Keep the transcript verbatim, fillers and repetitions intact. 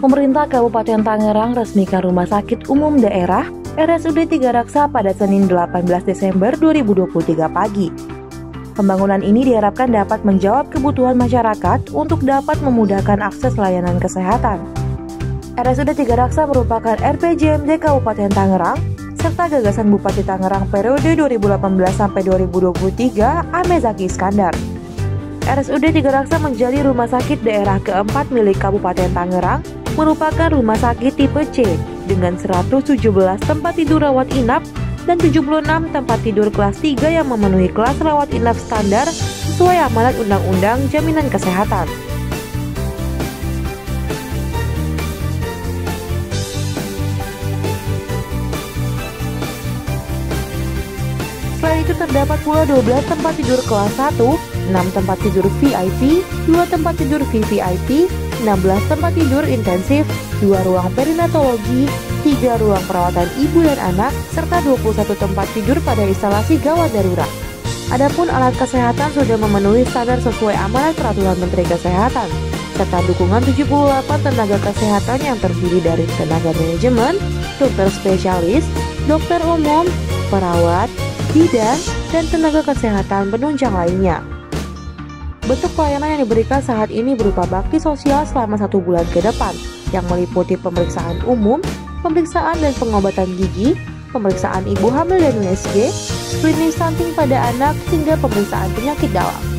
Pemerintah Kabupaten Tangerang resmikan Rumah Sakit Umum Daerah R S U D Tiga Raksa pada Senin delapan belas Desember dua ribu dua puluh tiga pagi. Pembangunan ini diharapkan dapat menjawab kebutuhan masyarakat untuk dapat memudahkan akses layanan kesehatan. R S U D Tiga Raksa merupakan R P J M D Kabupaten Tangerang serta gagasan Bupati Tangerang periode dua ribu delapan belas sampai dua ribu dua puluh tiga Ahmad Zaki Iskandar. R S U D Tiga Raksa menjadi rumah sakit daerah keempat milik Kabupaten Tangerang, merupakan rumah sakit tipe C dengan seratus tujuh belas tempat tidur rawat inap dan tujuh puluh enam tempat tidur kelas tiga yang memenuhi kelas rawat inap standar sesuai amanat Undang-Undang Jaminan Kesehatan. Selain itu terdapat pula dua belas tempat tidur kelas satu, enam tempat tidur V I P, dua tempat tidur V V I P, enam belas tempat tidur intensif, dua ruang perinatologi, tiga ruang perawatan ibu dan anak, serta dua puluh satu tempat tidur pada instalasi gawat darurat. Adapun alat kesehatan sudah memenuhi standar sesuai amanat Peraturan Menteri Kesehatan, serta dukungan tujuh puluh delapan tenaga kesehatan yang terdiri dari tenaga manajemen, dokter spesialis, dokter umum, perawat, bidan, dan tenaga kesehatan penunjang lainnya. Bentuk pelayanan yang diberikan saat ini berupa bakti sosial selama satu bulan ke depan, yang meliputi pemeriksaan umum, pemeriksaan dan pengobatan gigi, pemeriksaan ibu hamil dan U S G, screening stunting pada anak, hingga pemeriksaan penyakit dalam.